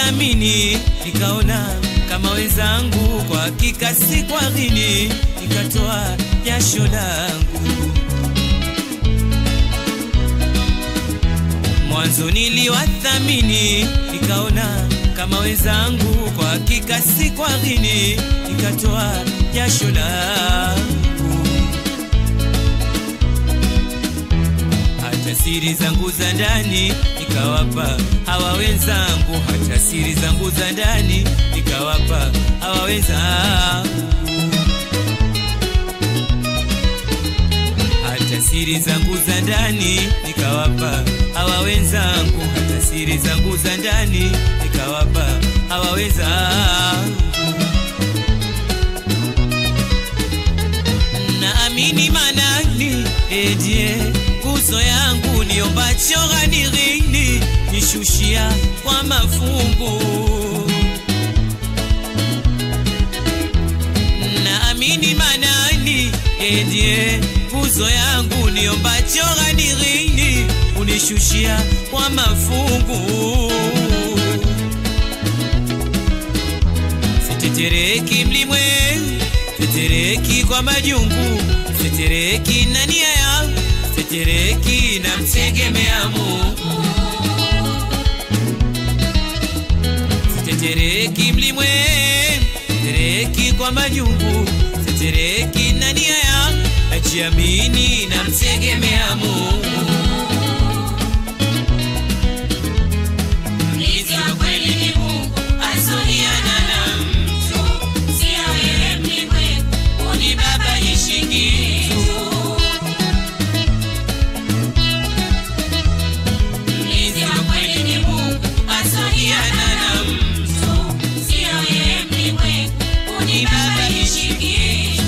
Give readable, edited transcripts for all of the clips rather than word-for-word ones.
niliwathamini, nikaona kama wenzangu, kwa hakika si kwa ghini, nikatoa jasho langu. Mwanzo niliwathamini, nikaona kama wenzangu, kwa hakika si kwa ghini, nikatoa jasho langu. Hata siri zangu za ndani nikawapa hawa wenzangu, hata siri zangu za ndani nikawapa hawa wenzangu, hata siri zangu za ndani nikawapa hawa wenzangu, hata siri zangu za ndani nikawapa hawa wenzangu. Naamini manani edie kuzo yangu, niombacho ghanirini, nishushia kwa mafungu. Naamini manani edie kuzo yangu, niombacho ghanirini, unishushia kwa mafungu. Sitetereki mlimwe, sitetereki kwa majungu, sitetereki na nia yangu, sitetereki na mtegemea Mungu. Sitetereki mlimwe, sitetereki kwa majungu, sitetereki na nia yangu, najiamini na mtegemea Mungu. Mlinzi wa kweli ni Mungu, asoniana na mtu, sio wewe mlimwe, unibabaishe kitu. Mlinzi wa kweli ni Mungu, asoniana na mtu, sio wewe mlimwe, unibabaishe kitu.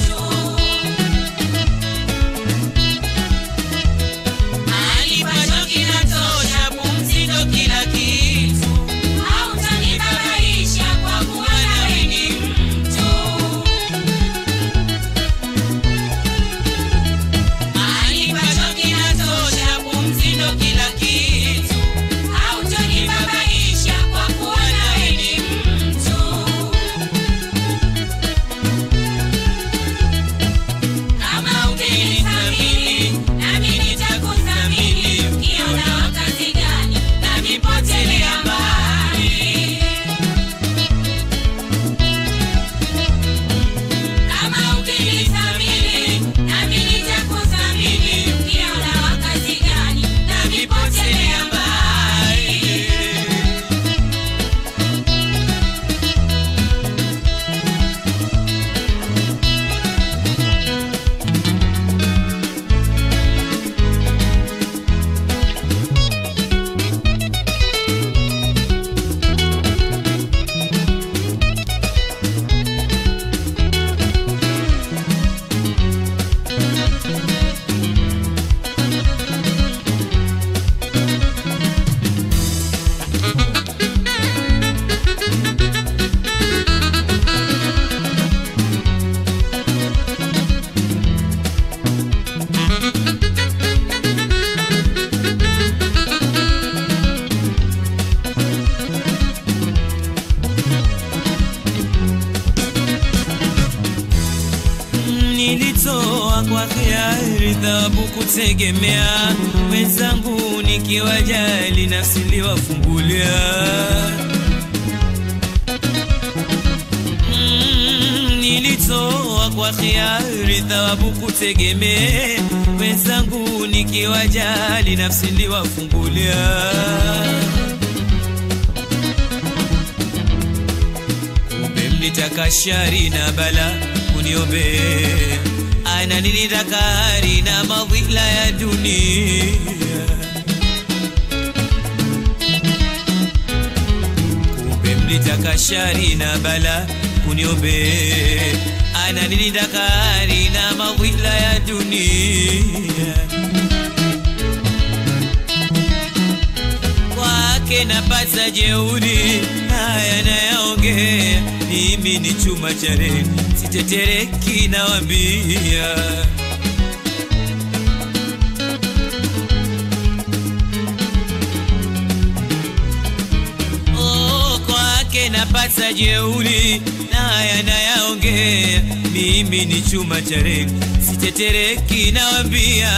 Nilitoa kwa hiari, thawabu kutegemea wenzangu, nikiwajali nafsi liwafungulia. Nilitoa kwa hiari, thawabu kutegemea wenzangu, nikiwajali nafsi liwafungulia. Kumbe mlitaka shari na bala uniombe, ana nilitaka hari na mawila ya dunia. Kumbe mlitaka shari na bala uniombe, ana nilitaka hari na mawila ya dunia. Kwake napata jeuri, haya nayaongea, mimi ni chuma cha reli, sitetereki nawambia. Oh, kwa hasa jeuri na yanayaongea. Mimi ni chuma cha reli, sitetereki nawambia.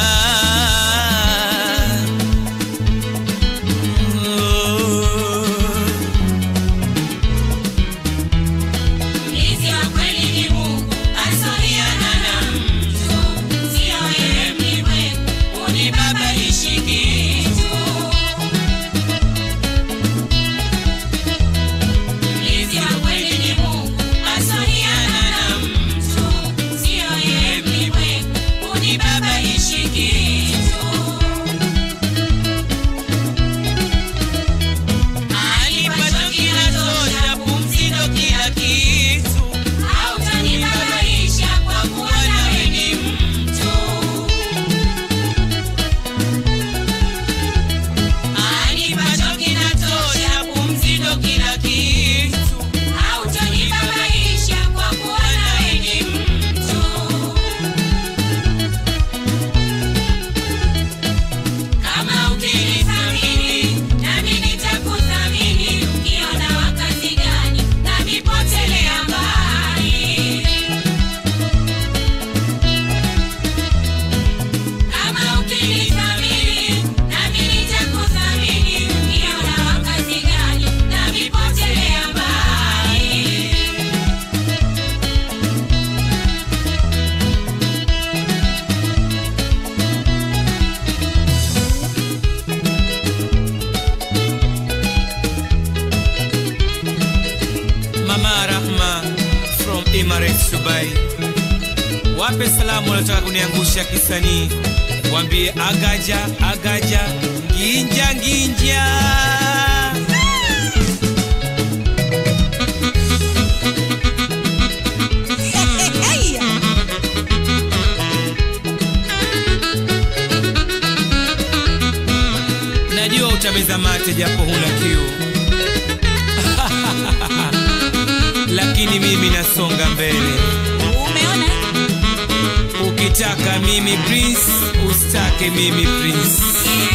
Wape salamu wanataka kuniangusha kisanii, wambie agaja agaja ginja ginja. Najua utameza mate japo huna kiu lakini mimi nasonga mbele. Umeona? Ukitaka mimi Prince, usitake mimi Prince.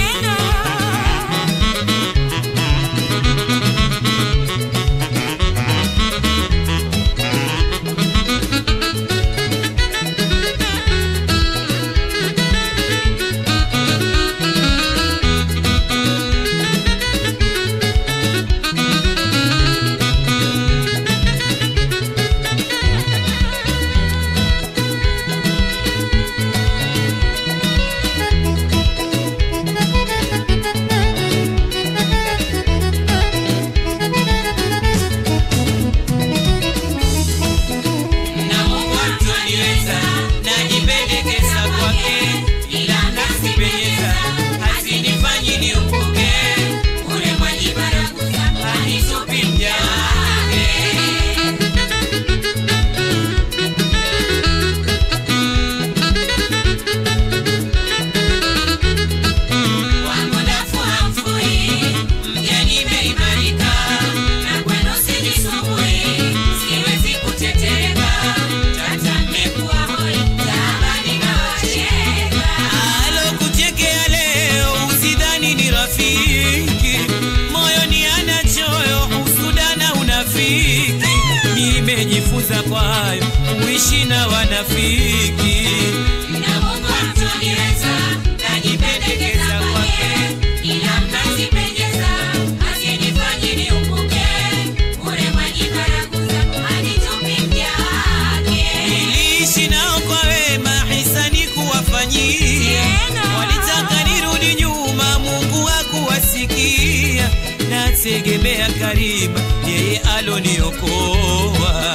Nimejifunza kwayo kuishi na wanafiki. Na Mungu amtoniweza, najipendekeza kwake. Ila mnazipendeza, asinifanyi niumbuke. Ure mwajibaraguza, anitupi mja wake. Niliishi nao kwa wema, hisani kuwafanyia. Walitaka nirudi nyuma, Mungu hakuwasikia. Nategemea Karima, yeye aloniokoa.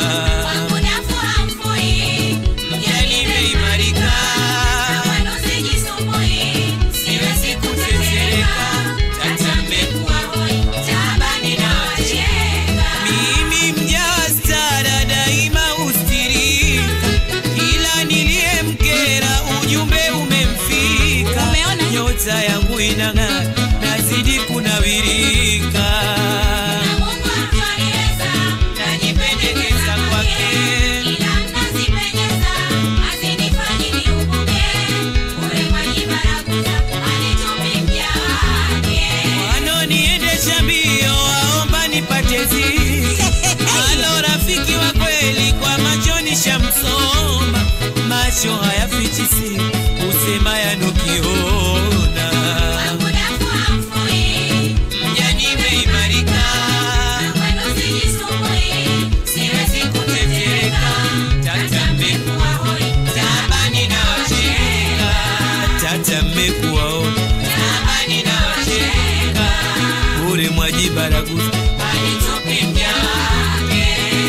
Nyota yangu inang'aa, nazidi kunawirika. Na Mungu amtoniweza, najipendekeza kwake. Ila mnazipendeza, asinifanyi niumbuke. Ure mwajibaraguza, anitupi mja wake. Wanoniendesha mbio, waomba nipate zii. macho hayafichi siri, usema yanokiona. Mjani imeimarika, tata mmekuwa hoi, tabani na wacheka, tata mmekuwa hoi, tabani na wacheka, ure Mwajibaraguza alitoke mja wake.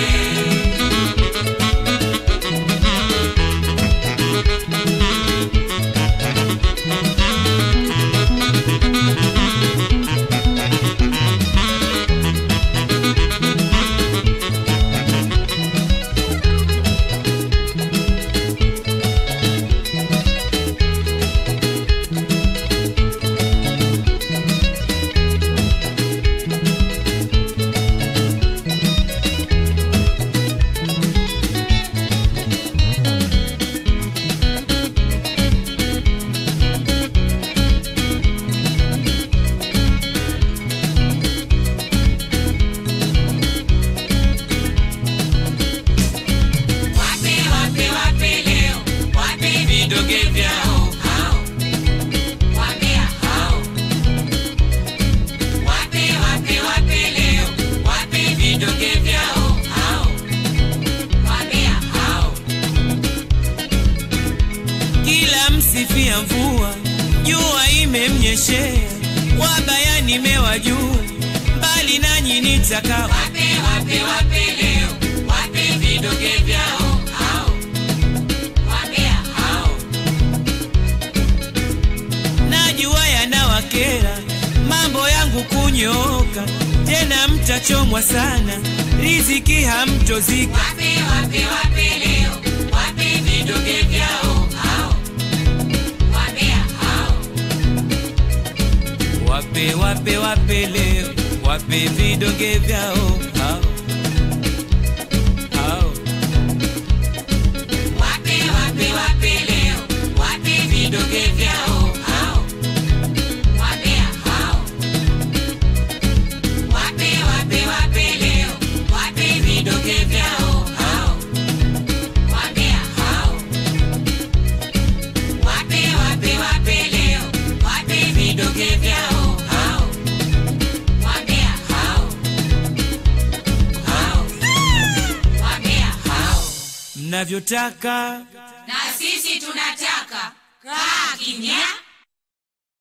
Sifia mvua, jua imemnyeshea, wabaya nimewajua, mbali nanyi nitaka. Wape leo, wape vidonge vyao hao, wambea hao. Najua yanawakera, mambo yangu kunyooka, tena mtachomwa sana, riziki hamtozika. Wape leo, wape vidonge vyao hao. Wape leo, wape vidonge vyao hao, hao. Wape leo, wape vidonge vyao hao, wambea hao. Wape leo, wape vidonge vyao hao, wambea hao. Wape leo, wape vidonge vyao. Mnavyotaka na sisi tunataka. Kaa kimya.